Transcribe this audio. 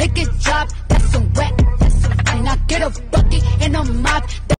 make it drop. That's a wet, and I get a bucket and a mop.